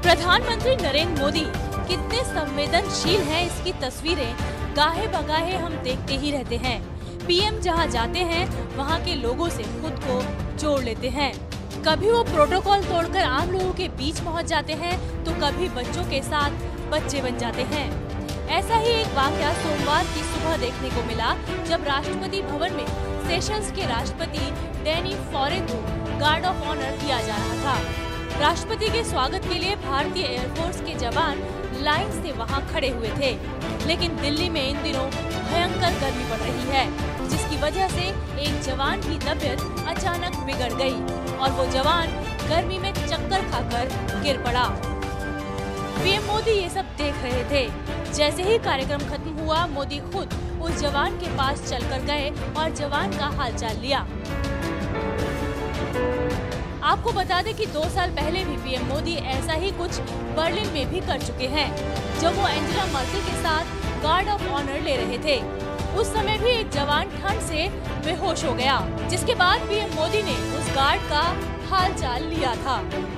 प्रधानमंत्री नरेंद्र मोदी कितने संवेदनशील हैं, इसकी तस्वीरें गाहे बगाहे हम देखते ही रहते हैं। पीएम जहां जाते हैं वहां के लोगों से खुद को जोड़ लेते हैं। कभी वो प्रोटोकॉल तोड़कर आम लोगों के बीच पहुंच जाते हैं तो कभी बच्चों के साथ बच्चे बन जाते हैं। ऐसा ही एक वाकया सोमवार की सुबह देखने को मिला, जब राष्ट्रपति भवन में सेशंस के राष्ट्रपति डैनी फॉरे को गार्ड ऑफ ऑनर दिया जा रहा था। राष्ट्रपति के स्वागत के लिए भारतीय एयरफोर्स के जवान लाइन से वहां खड़े हुए थे, लेकिन दिल्ली में इन दिनों भयंकर गर्मी पड़ रही है, जिसकी वजह से एक जवान की तबीयत अचानक बिगड़ गई और वो जवान गर्मी में चक्कर खाकर गिर पड़ा। पीएम मोदी ये सब देख रहे थे। जैसे ही कार्यक्रम खत्म हुआ, मोदी खुद उस जवान के पास चलकर गए और जवान का हालचाल लिया। आपको बता दें कि 2 साल पहले भी पीएम मोदी ऐसा ही कुछ बर्लिन में भी कर चुके हैं, जब वो एंजेला मर्केल के साथ गार्ड ऑफ ऑनर ले रहे थे। उस समय भी एक जवान ठंड से बेहोश हो गया, जिसके बाद पीएम मोदी ने उस गार्ड का हालचाल लिया था।